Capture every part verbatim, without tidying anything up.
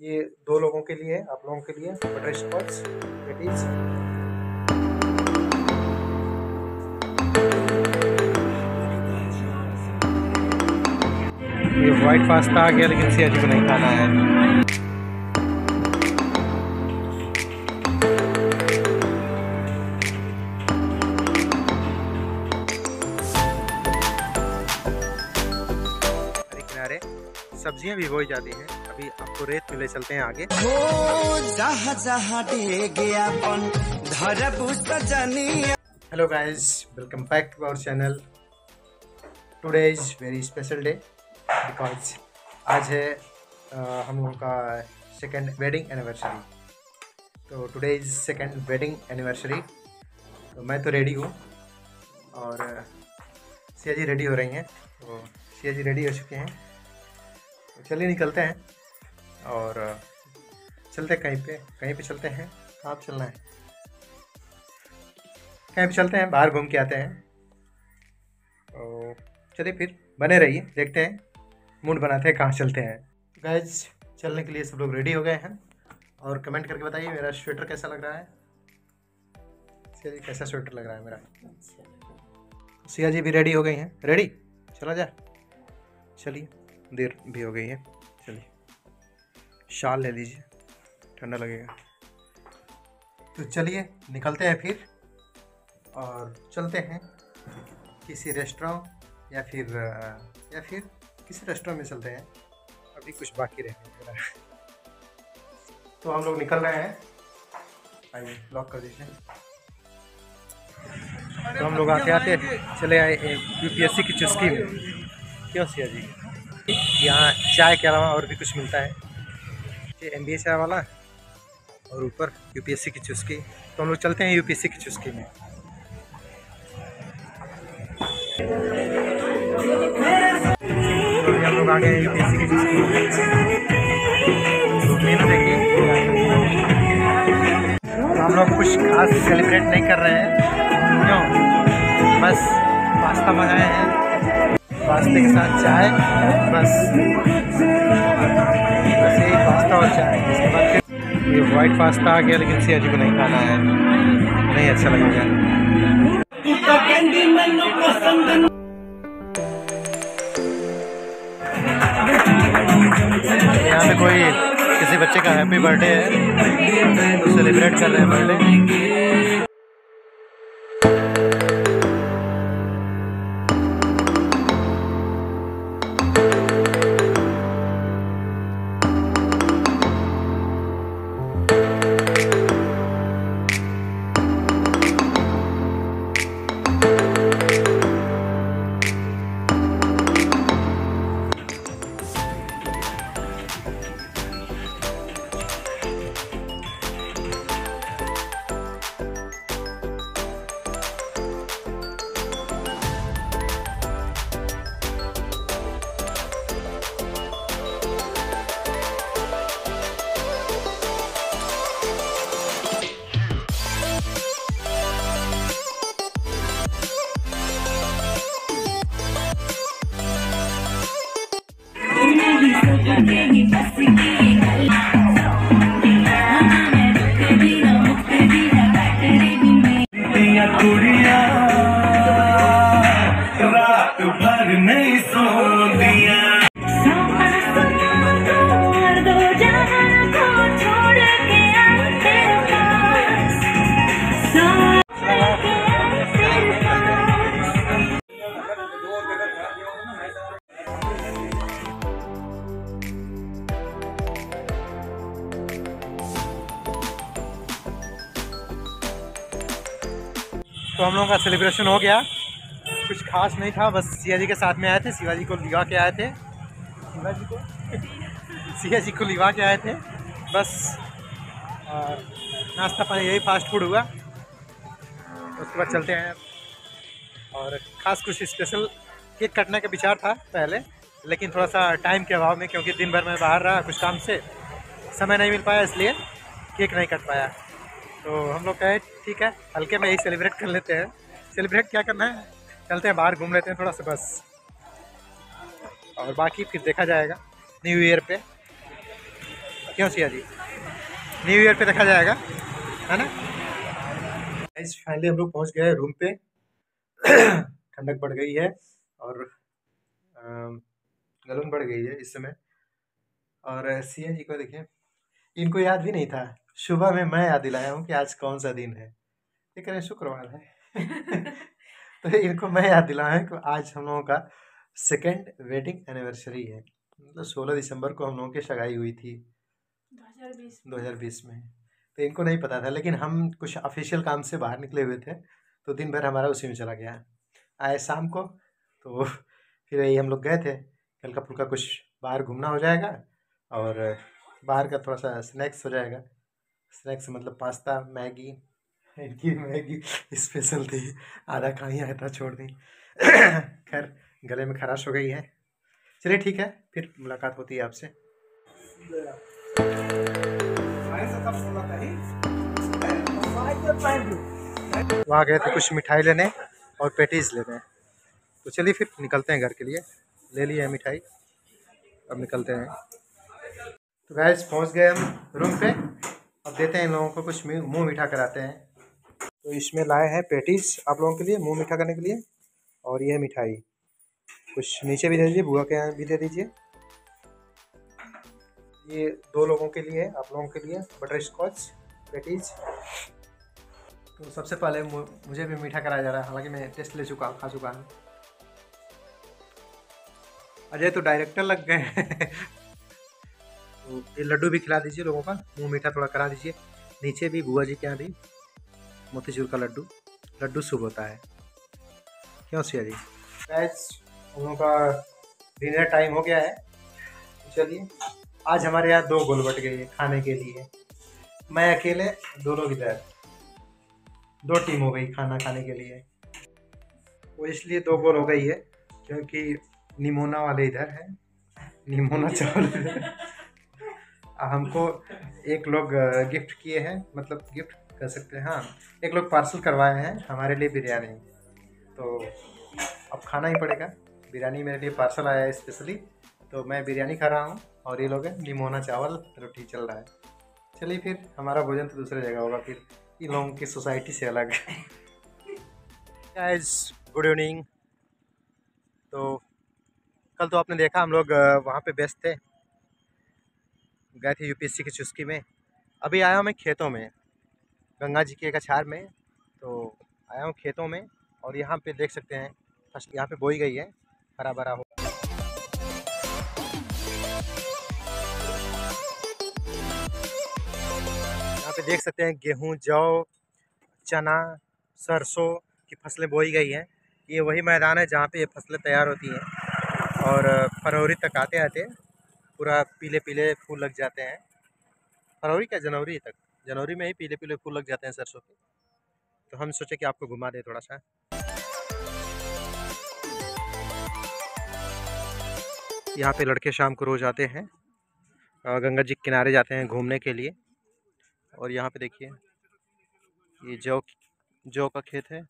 ये दो लोगों के लिए, आप लोगों के लिए बटर स्कॉच पेटीज। ये वाइट पास्ता आ गया, लेकिन सिया जी को नहीं खाना है। किनारे सब्जियां भी बोई जाती हैं। अभी आपको रेत में ले चलते हैं आगे। Hello guys, welcome back to our channel. Today is very special day because आज है आ, हम लोगों का सेकेंड वेडिंग एनिवर्सरी। तो today is second wedding anniversary. तो मैं तो रेडी हूँ और सिया जी रेडी हो रही हैं। तो सिया जी रेडी हो चुके हैं, तो चलिए निकलते हैं और चलते कहीं पे कहीं पे चलते हैं। कहाँ पे चलना है? कहीं पे चलते हैं, बाहर घूम के आते हैं। तो चलिए फिर बने रहिए, देखते हैं, मूड बनाते हैं कहाँ चलते हैं। गाइस, चलने के लिए सब लोग रेडी हो गए हैं और कमेंट करके बताइए मेरा स्वेटर कैसा लग रहा है। सिया जी कैसा स्वेटर लग रहा है मेरा? सिया जी भी रेडी हो गई हैं। रेडी, चला जा। चलिए, देर भी हो गई है। चलिए, शाल ले लीजिए, ठंडा लगेगा। तो चलिए निकलते हैं फिर और चलते हैं किसी रेस्टोरेंट या फिर या फिर किसी रेस्टोरेंट में चलते हैं। अभी कुछ बाकी रह गया। तो हम लोग निकल रहे हैं। आइए, लॉक कर दीजिए। तो हम लोग आते आते चले आए यूपीएससी की चुस्की में। क्यों सिया जी? यहाँ चाय के अलावा और भी कुछ मिलता है। ये एम बी ए चाय वाला और ऊपर यूपीएससी की चुस्की। तो हम लोग चलते हैं यूपीएससी की चुस्की में। तो हम लोग आ गए यूपीएससी की चुस्की में। तो मेनू देखिए। तो हम लोग कुछ खास सेलिब्रेट नहीं कर रहे हैं। क्यों? बस पास्ता मंगाए हैं, पास्ते के साथ चाय, बस बस यही पास्ता और चाय। इसके बाद फिर ये वाइट पास्ता आ गया, लेकिन सिया जी को नहीं खाना है, नहीं अच्छा लगेगा। यहाँ पे कोई किसी बच्चे का हैप्पी बर्थडे है, तो सेलिब्रेट कर रहे हैं बर्थडे। रात भर नहीं सोनिया। तो हम लोगों का सेलिब्रेशन हो गया। कुछ खास नहीं था, बस सिया जी के साथ में आए थे। शिवाजी को लिवा के आए थे शिवाजी को सिया जी को लिवा के आए थे बस। नाश्ता पानी यही फास्ट फूड हुआ। उसके बाद चलते हैं। और ख़ास कुछ स्पेशल केक कटने का विचार था पहले, लेकिन थोड़ा सा टाइम के अभाव में, क्योंकि दिन भर मैं बाहर रहा कुछ काम से, समय नहीं मिल पाया, इसलिए केक नहीं कट पाया। तो हम लोग कहे ठीक है, हल्के में ही सेलिब्रेट कर लेते हैं। सेलिब्रेट क्या करना है, चलते हैं बाहर घूम लेते हैं थोड़ा सा बस, और बाकी फिर देखा जाएगा न्यू ईयर पे। क्यों सिया जी? न्यू ईयर पे देखा जाएगा, है ना? फाइनली हम लोग पहुंच गए रूम पे। ठंडक बढ़ गई है और गलन बढ़ गई है इस समय। और सिया जी को देखिए, इनको याद भी नहीं था। सुबह में मैं याद दिलाया हूँ कि आज कौन सा दिन है। ये कह रहे शुक्रवार है। तो इनको मैं याद दिलाया कि आज हम लोगों का सेकेंड वेडिंग एनिवर्सरी है। मतलब सोलह दिसंबर को हम लोगों की सगाई हुई थी दो हज़ार बीस में। तो इनको नहीं पता था, लेकिन हम कुछ ऑफिशियल काम से बाहर निकले हुए थे तो दिन भर हमारा उसी में चला गया। आए शाम को तो फिर यही हम लोग गए थे, हल्का फुल्का कुछ बाहर घूमना हो जाएगा और बाहर का थोड़ा सा स्नैक्स हो जाएगा। स्नैक्स मतलब पास्ता, मैगी। इनकी मैगी स्पेशल थी, आधा खा ही आया था, छोड़ दी। खैर गले में खराश हो गई है। चलिए ठीक है, फिर मुलाकात होती है आपसे। वहाँ गए थे कुछ मिठाई लेने और पेटीज लेने, तो चलिए फिर निकलते हैं घर के लिए। ले लिए मिठाई, अब निकलते हैं। तो गाइस पहुँच गए हम रूम पे। अब देते हैं इन लोगों को कुछ मुंह मीठा कराते हैं। तो इसमें लाए हैं पेटीज आप लोगों के लिए मुंह मीठा करने के लिए, और ये है मिठाई। कुछ नीचे भी दे दीजिए, बुआ के यहाँ भी दे दीजिए। ये दो लोगों के लिए, आप लोगों के लिए बटर स्कॉच पेटीज। तो सबसे पहले मुझे भी मीठा कराया जा रहा है, हालांकि मैं टेस्ट ले चुका हूँ, खा चुका हूँ। अजय तो डायरेक्टर लग गए हैं। तो ये लड्डू भी खिला दीजिए लोगों का, मुंह मीठा थोड़ा करा दीजिए। नीचे भी बुआ जी के यहाँ भी मोतीचूर का लड्डू। लड्डू शुभ होता है, क्यों सिया जी? गाइस हम लोगों का डिनर टाइम हो गया है। चलिए, आज हमारे यहाँ दो गोल बट गई है खाने के लिए। मैं अकेले, दो लोग इधर, दो टीम हो गई खाना खाने के लिए। वो इसलिए दो गोल हो गई है क्योंकि निमोना वाले इधर हैं, निमोना चावल। हमको एक लोग गिफ्ट किए हैं, मतलब गिफ्ट कर सकते हैं, हाँ, एक लोग पार्सल करवाए हैं हमारे लिए बिरयानी। तो अब खाना ही पड़ेगा। बिरयानी मेरे लिए पार्सल आया है स्पेशली, तो मैं बिरयानी खा रहा हूँ और ये लोग हैं निमोना चावल रोटी चल रहा है। चलिए फिर, हमारा भोजन तो दूसरी जगह होगा फिर, इन लोगों की सोसाइटी से अलग। Guys good evening. तो कल तो आपने देखा हम लोग वहाँ पे व्यस्त थे, गए थे यूपीएससी की चुस्की में। अभी आया हूँ मैं खेतों में, गंगा जी के एक अछार में। तो आया हूँ खेतों में और यहाँ पे देख सकते हैं फर्स्ट यहाँ पे बोई गई है, हरा भरा हो। यहाँ पे देख सकते हैं गेहूँ, जौ, चना, सरसों की फसलें बोई गई हैं। ये वही मैदान है जहाँ पे ये फसलें तैयार होती हैं और फरवरी तक आते आते पूरा पीले पीले फूल लग जाते हैं। फरवरी क्या, जनवरी तक, जनवरी में ही पीले पीले फूल लग जाते हैं सरसों के। तो हम सोचे कि आपको घुमा दें थोड़ा सा। यहाँ पे लड़के शाम को रोज आते हैं, गंगा जी के किनारे जाते हैं घूमने के लिए। और यहाँ पे देखिए ये जौ जौ का खेत है।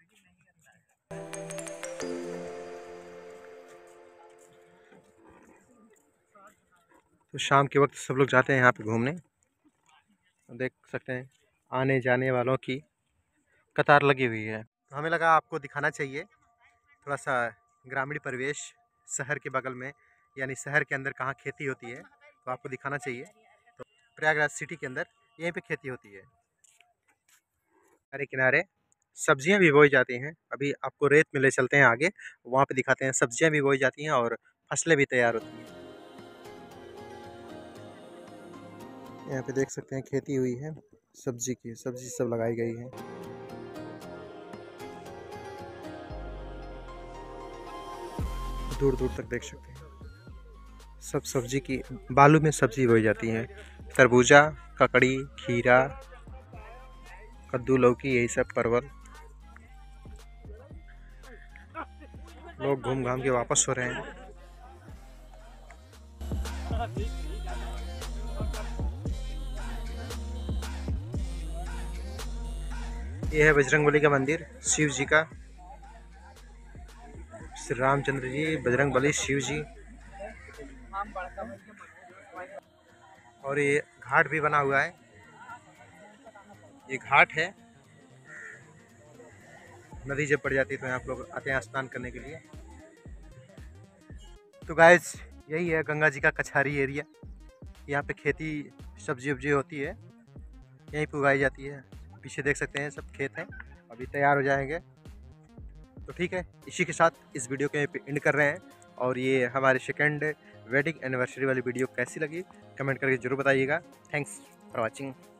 तो शाम के वक्त सब लोग जाते हैं यहाँ पे घूमने। देख सकते हैं आने जाने वालों की कतार लगी हुई है। तो हमें लगा आपको दिखाना चाहिए थोड़ा सा ग्रामीण परिवेश, शहर के बगल में, यानी शहर के अंदर कहाँ खेती होती है, तो आपको दिखाना चाहिए। तो प्रयागराज सिटी के अंदर यहीं पे खेती होती है। किनारे किनारे सब्जियां भी बोई जाती हैं। अभी आपको रेत में ले चलते हैं आगे, वहाँ पे दिखाते हैं सब्जियां भी बोई जाती हैं और फसलें भी तैयार होती हैं। यहाँ पे देख सकते हैं खेती हुई है सब्जी की, सब्जी सब लगाई गई है। दूर दूर तक देख सकते हैं सब सब्जी की, बालू में सब्जी बोई जाती है। तरबूजा, ककड़ी, खीरा, कद्दू, लौकी, यही सब, परवल। लोग घूम घाम के वापस हो रहे हैं। ये है बजरंगबली का मंदिर, शिव जी का, श्री रामचंद्र जी, बजरंगबली, शिव जी। और ये घाट भी बना हुआ है, ये घाट है। नदी जब पड़ जाती है तो यहाँ आप लोग आते हैं स्नान करने के लिए। तो गाइस यही है गंगा जी का कछारी एरिया। यहाँ पे खेती सब्जी वब्जी होती है, यहीं पे उगाई जाती है। पीछे देख सकते हैं सब खेत हैं, अभी तैयार हो जाएंगे। तो ठीक है, इसी के साथ इस वीडियो के एंड कर रहे हैं। और ये हमारे सेकेंड वेडिंग एनिवर्सरी वाली वीडियो कैसी लगी कमेंट करके जरूर बताइएगा। Thanks for watching.